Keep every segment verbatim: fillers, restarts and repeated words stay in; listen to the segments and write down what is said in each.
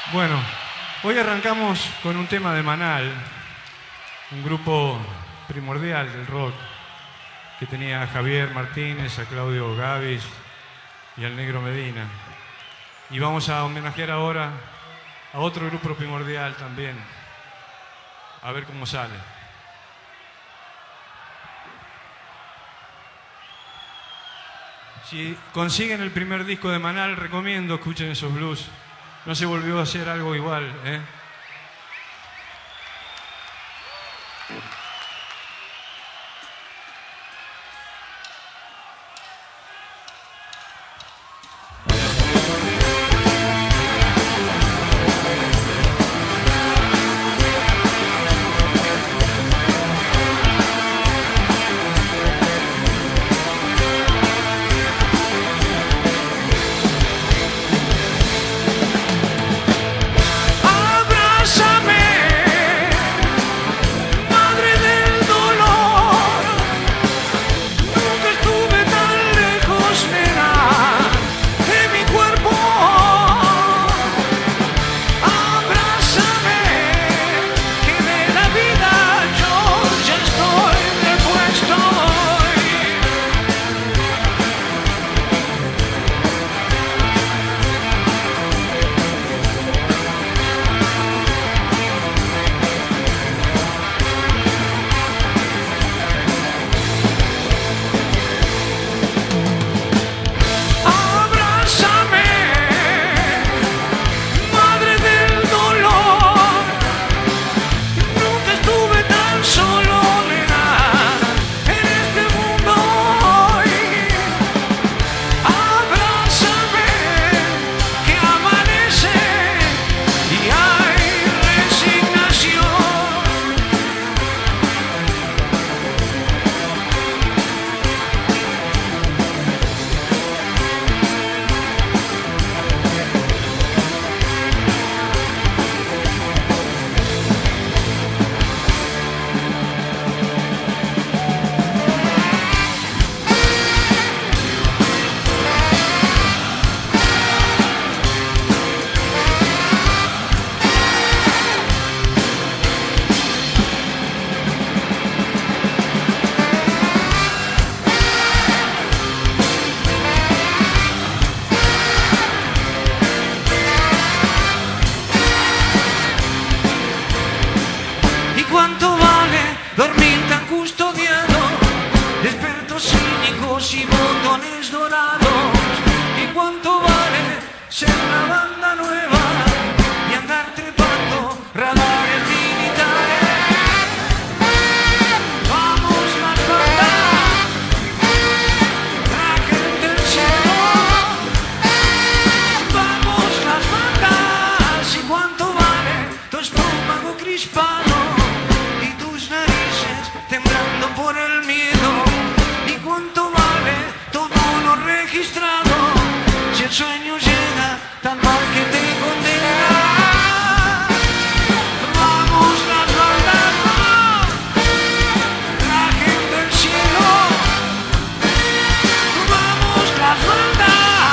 Bueno, hoy arrancamos con un tema de Manal, un grupo primordial del rock que tenía a Javier Martínez, a Claudio Gavis y al Negro Medina. Y vamos a homenajear ahora a otro grupo primordial también, a ver cómo sale. Si consiguen el primer disco de Manal, recomiendo escuchen esos blues. No se volvió a hacer algo igual, ¿eh? ¿Cuánto vale dormir tan custodiado? Despertos cínicos y botones dorados. ¿Y cuánto vale ser una banda nueva y andar trepando radares militares? Vamos las bandas, trajen del cielo. Vamos las bandas. ¿Y cuánto vale tu estómago crispado? Temblando por el miedo. ¿Y cuánto vale todo lo registrado? Si el sueño llega tan mal que te condena. Vamos las bandas, trajen del cielo. Vamos las bandas.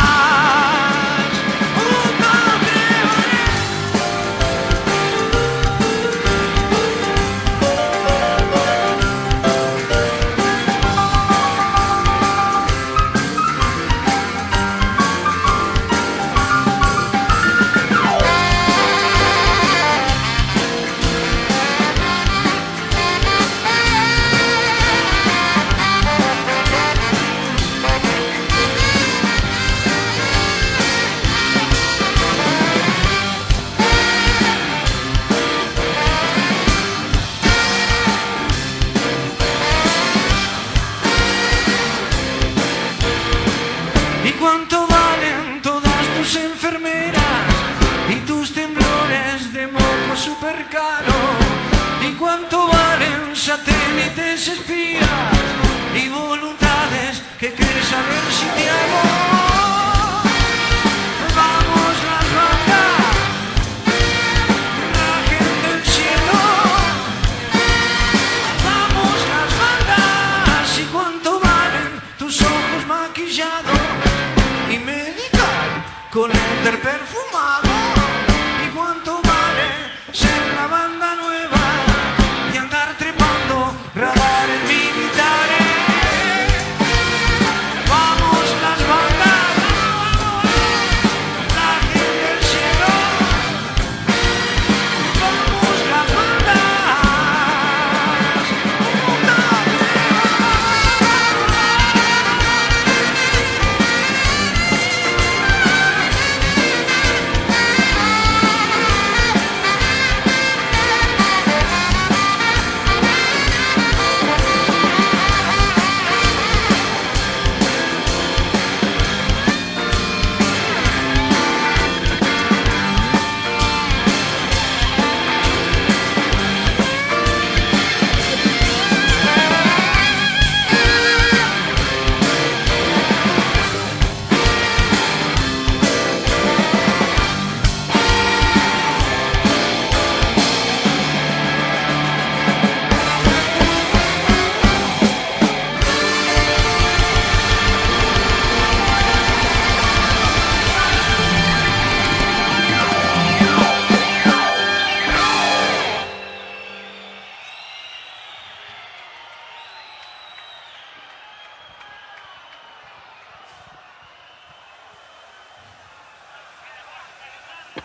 ¿Cuánto valen todas tus enfermeras y tus temblores de moco super caro? ¿Y cuánto valen satélites espías y voluntades que quieres saber si te hago? Vamos las bandas, trajen del cielo. Vamos las bandas. ¿Y cuánto valen tus ojos maquillados y medical con éter perfumado? Y cuando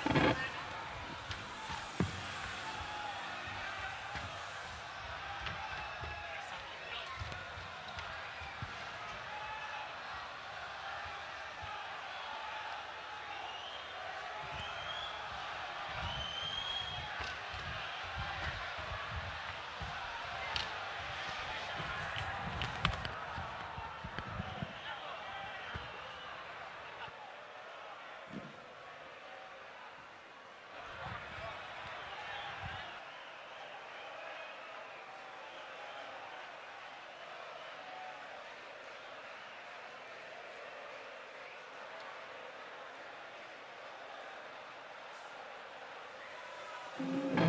Thank you.